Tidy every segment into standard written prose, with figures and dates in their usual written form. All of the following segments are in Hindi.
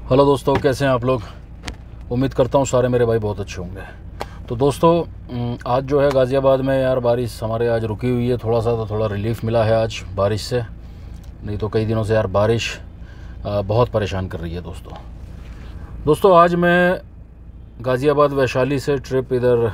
हेलो दोस्तों, कैसे हैं आप लोग। उम्मीद करता हूँ सारे मेरे भाई बहुत अच्छे होंगे। तो दोस्तों आज जो है गाज़ियाबाद में यार बारिश हमारे आज रुकी हुई है। थोड़ा रिलीफ़ मिला है आज बारिश से, नहीं तो कई दिनों से यार बारिश बहुत परेशान कर रही है। दोस्तों आज मैं गाज़ियाबाद वैशाली से ट्रिप इधर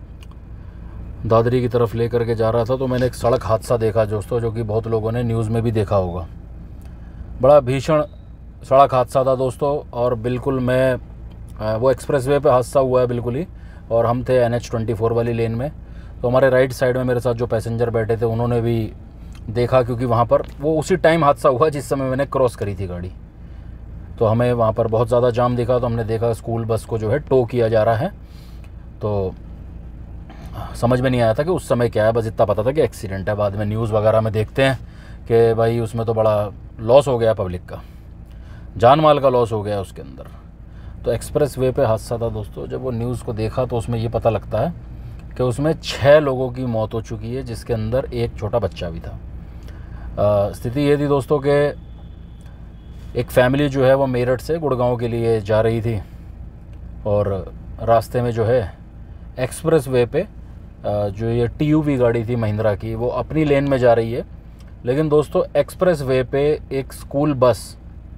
दादरी की तरफ ले करके जा रहा था, तो मैंने एक सड़क हादसा देखा दोस्तों, जो कि बहुत लोगों ने न्यूज़ में भी देखा होगा। बड़ा भीषण सड़क हादसा था दोस्तों, और बिल्कुल मैं वो एक्सप्रेसवे पे हादसा हुआ है बिल्कुल ही, और हम थे NH-24 वाली लेन में। तो हमारे राइट साइड में मेरे साथ जो पैसेंजर बैठे थे उन्होंने भी देखा, क्योंकि वहाँ पर वो उसी टाइम हादसा हुआ जिस समय मैंने क्रॉस करी थी गाड़ी। तो हमें वहाँ पर बहुत ज़्यादा जाम दिखा, तो हमने देखा स्कूल बस को जो है टो किया जा रहा है। तो समझ में नहीं आया था कि उस समय क्या है, बस इतना पता था कि एक्सीडेंट है। बाद में न्यूज़ वगैरह में देखते हैं कि भाई उसमें तो बड़ा लॉस हो गया, पब्लिक का जान माल का लॉस हो गया उसके अंदर। तो एक्सप्रेस वे पे हादसा था दोस्तों। जब वो न्यूज़ को देखा तो उसमें ये पता लगता है कि उसमें 6 लोगों की मौत हो चुकी है, जिसके अंदर एक छोटा बच्चा भी था। स्थिति ये थी दोस्तों कि एक फैमिली जो है वो मेरठ से गुड़गांव के लिए जा रही थी, और रास्ते में जो है एक्सप्रेस वे पे जो ये TUV गाड़ी थी महिंद्रा की, वो अपनी लेन में जा रही है। लेकिन दोस्तों एक्सप्रेस वे पे एक स्कूल बस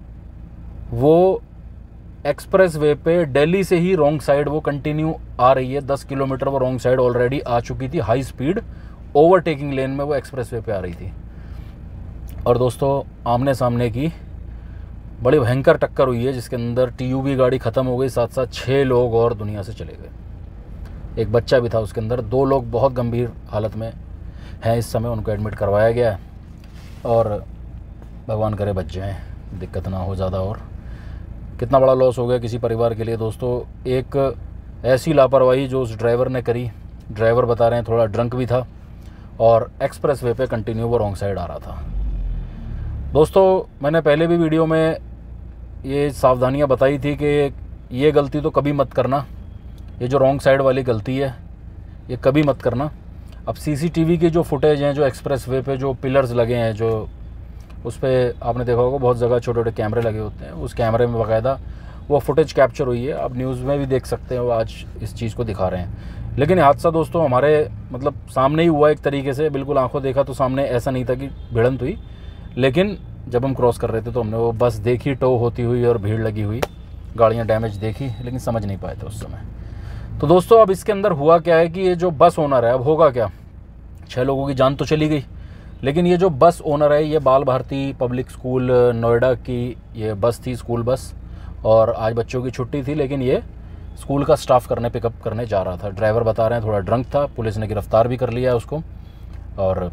वो एक्सप्रेस वे पे दिल्ली से ही रॉन्ग साइड वो कंटिन्यू आ रही है। 10 किलोमीटर वो रॉन्ग साइड ऑलरेडी आ चुकी थी, हाई स्पीड ओवरटेकिंग लेन में वो एक्सप्रेस वे पे आ रही थी। और दोस्तों आमने सामने की बड़ी भयंकर टक्कर हुई है, जिसके अंदर TUV गाड़ी ख़त्म हो गई, साथ साथ 6 लोग और दुनिया से चले गए। एक बच्चा भी था उसके अंदर। 2 लोग बहुत गंभीर हालत में हैं इस समय, उनको एडमिट करवाया गया है, और भगवान करे बच जाएँ, दिक्कत ना हो ज़्यादा। और कितना बड़ा लॉस हो गया किसी परिवार के लिए दोस्तों। एक ऐसी लापरवाही जो उस ड्राइवर ने करी, ड्राइवर बता रहे हैं थोड़ा ड्रंक भी था, और एक्सप्रेस वे पे कंटिन्यू वो रॉन्ग साइड आ रहा था। दोस्तों मैंने पहले भी वीडियो में ये सावधानियां बताई थी कि ये गलती तो कभी मत करना, ये जो रॉन्ग साइड वाली गलती है ये कभी मत करना। अब CCTV की जो फुटेज हैं, जो एक्सप्रेस वे पे जो पिलर्स लगे हैं, जो उस पर आपने देखा होगा बहुत जगह छोटे छोटे कैमरे लगे होते हैं, उस कैमरे में बाकायदा वो फुटेज कैप्चर हुई है। आप न्यूज़ में भी देख सकते हैं, वो आज इस चीज़ को दिखा रहे हैं। लेकिन ये हादसा दोस्तों हमारे मतलब सामने ही हुआ एक तरीके से, बिल्कुल आंखों देखा तो सामने। ऐसा नहीं था कि भिड़ंत हुई, लेकिन जब हम क्रॉस कर रहे थे तो हमने वो बस देखी टो होती हुई, और भीड़ लगी हुई, गाड़ियाँ डैमेज देखी, लेकिन समझ नहीं पाए थे उस समय। तो दोस्तों अब इसके अंदर हुआ क्या है कि ये जो बस ओनर है, अब होगा क्या, 6 लोगों की जान तो चली गई, लेकिन ये जो बस ओनर है ये बाल भारती पब्लिक स्कूल नोएडा की ये बस थी, स्कूल बस। और आज बच्चों की छुट्टी थी, लेकिन ये स्कूल का स्टाफ पिकअप करने जा रहा था। ड्राइवर बता रहे हैं थोड़ा ड्रंक था, पुलिस ने गिरफ्तार भी कर लिया है उसको। और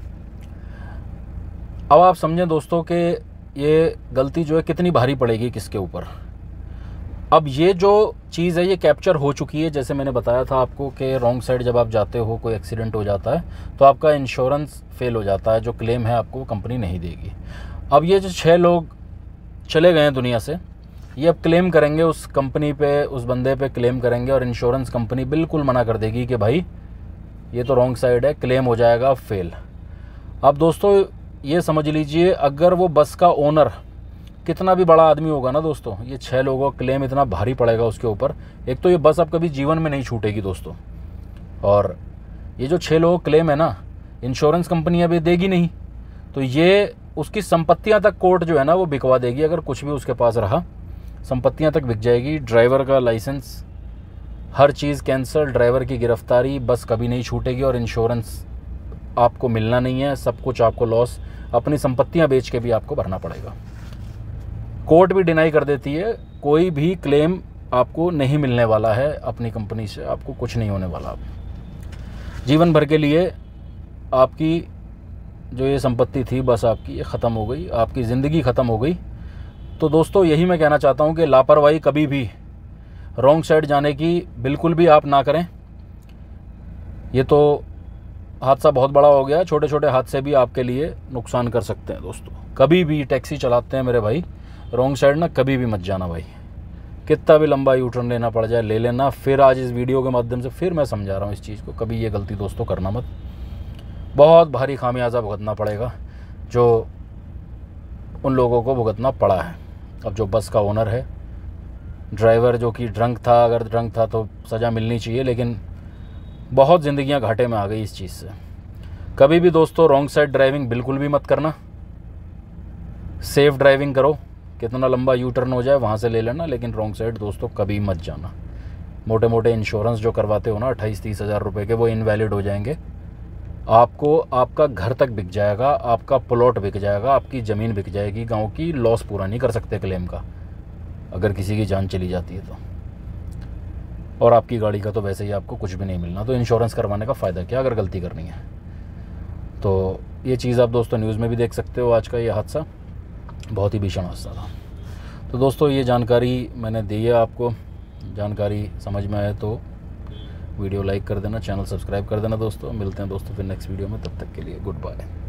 अब आप समझें दोस्तों कि ये गलती जो है कितनी भारी पड़ेगी किसके ऊपर। अब ये जो चीज़ है ये कैप्चर हो चुकी है, जैसे मैंने बताया था आपको कि रॉन्ग साइड जब आप जाते हो, कोई एक्सीडेंट हो जाता है तो आपका इंश्योरेंस फेल हो जाता है, जो क्लेम है आपको कंपनी नहीं देगी। अब ये जो 6 लोग चले गए हैं दुनिया से, ये अब क्लेम करेंगे उस कंपनी पे, उस बंदे पे क्लेम करेंगे, और इंश्योरेंस कंपनी बिल्कुल मना कर देगी कि भाई ये तो रॉन्ग साइड है, क्लेम हो जाएगा फेल। अब दोस्तों ये समझ लीजिए, अगर वो बस का ओनर कितना भी बड़ा आदमी होगा ना दोस्तों, ये 6 लोगों का क्लेम इतना भारी पड़ेगा उसके ऊपर। एक तो ये बस अब कभी जीवन में नहीं छूटेगी दोस्तों, और ये जो 6 लोगों क्लेम है ना, इंश्योरेंस कंपनी अभी देगी नहीं, तो ये उसकी संपत्तियां तक कोर्ट जो है ना वो बिकवा देगी। अगर कुछ भी उसके पास रहा, संपत्तियां तक बिक जाएगी, ड्राइवर का लाइसेंस, हर चीज़ कैंसिल, ड्राइवर की गिरफ्तारी, बस कभी नहीं छूटेगी, और इंश्योरेंस आपको मिलना नहीं है, सब कुछ आपको लॉस, अपनी संपत्तियाँ बेच के भी आपको भरना पड़ेगा। कोर्ट भी डिनाई कर देती है, कोई भी क्लेम आपको नहीं मिलने वाला है अपनी कंपनी से, आपको कुछ नहीं होने वाला। जीवन भर के लिए आपकी जो ये संपत्ति थी बस आपकी ये ख़त्म हो गई, आपकी ज़िंदगी ख़त्म हो गई। तो दोस्तों यही मैं कहना चाहता हूँ कि लापरवाही कभी भी रॉन्ग साइड जाने की बिल्कुल भी आप ना करें। ये तो हादसा बहुत बड़ा हो गया, छोटे छोटे हादसे भी आपके लिए नुकसान कर सकते हैं दोस्तों। कभी भी टैक्सी चलाते हैं मेरे भाई, रॉन्ग साइड ना कभी भी मत जाना भाई, कितना भी लंबा यूटर्न लेना पड़ जाए ले लेना। फिर आज इस वीडियो के माध्यम से फिर मैं समझा रहा हूँ इस चीज़ को, कभी ये गलती दोस्तों करना मत, बहुत भारी खामियाजा भुगतना पड़ेगा जो उन लोगों को भुगतना पड़ा है। अब जो बस का ओनर है ड्राइवर जो कि ड्रंक था, अगर ड्रंक था तो सज़ा मिलनी चाहिए, लेकिन बहुत ज़िंदगियां घाटे में आ गई इस चीज़ से। कभी भी दोस्तों रॉन्ग साइड ड्राइविंग बिल्कुल भी मत करना, सेफ़ ड्राइविंग करो, कितना लंबा यू टर्न हो जाए वहाँ से ले लेना, लेकिन रॉन्ग साइड दोस्तों कभी मत जाना। मोटे मोटे इंश्योरेंस जो करवाते हो ना 28-30 हज़ार रुपये के, वो इनवैलिड हो जाएंगे। आपको आपका घर तक बिक जाएगा, आपका प्लॉट बिक जाएगा, आपकी ज़मीन बिक जाएगी गांव की, लॉस पूरा नहीं कर सकते क्लेम का अगर किसी की जान चली जाती है तो। और आपकी गाड़ी का तो वैसे ही आपको कुछ भी नहीं मिलना, तो इंश्योरेंस करवाने का फ़ायदा क्या अगर गलती करनी है। तो ये चीज़ आप दोस्तों न्यूज़ में भी देख सकते हो। आज का ये हादसा बहुत ही भीषण हादसा था। तो दोस्तों ये जानकारी मैंने दी है आपको, जानकारी समझ में आए तो वीडियो लाइक कर देना, चैनल सब्सक्राइब कर देना दोस्तों। मिलते हैं दोस्तों फिर नेक्स्ट वीडियो में, तब तक के लिए गुड बाय।